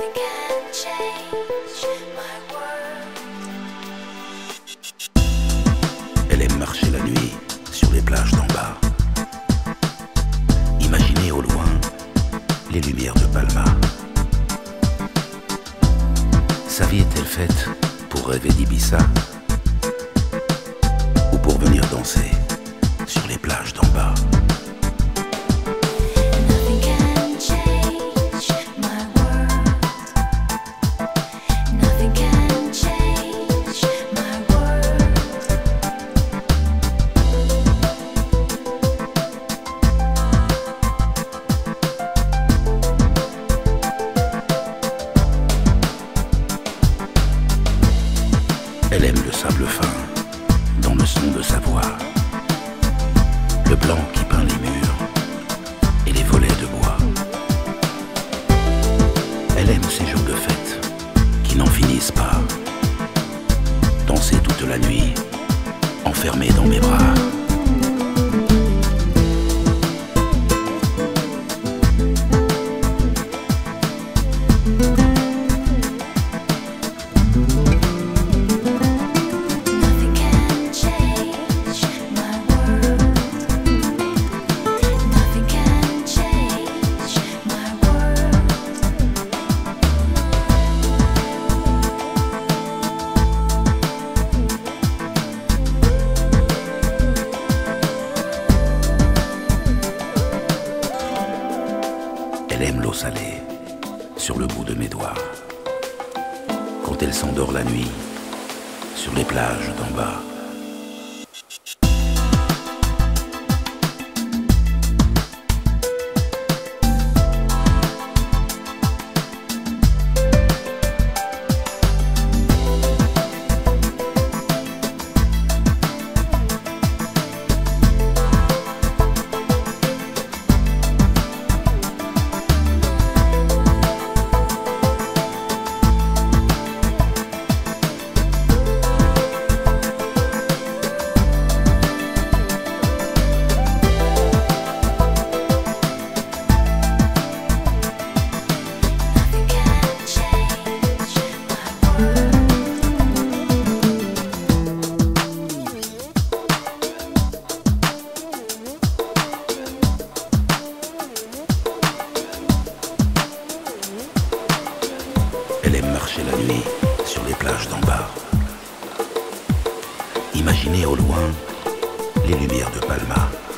Nothing can change my world. Elle aime marcher la nuit sur les plages d'en bas. Imaginer au loin les lumières de Palma. Sa vie est-elle faite pour rêver d'Ibiza ou pour venir danser sur les plages d'en bas? Nothing can change my world. Nothing can change my world. Elle aime le sable fin dans le son de sa voix, le blanc qui peint les murs et les volets de bois. Elle aime ces jours de fête qui n'en finissent pas, danser toute la nuit, enfermée dans mes bras. Nothing can change my world. Nothing can change my world. Elle aime l'eau salée sur le bout de mes doigts, quand elle s'endort la nuit sur les plages d'en bas. Nothing can change my world. Elle aime marcher la nuit sur les plages d'en bas. Imaginer au loin les lumières de Palma.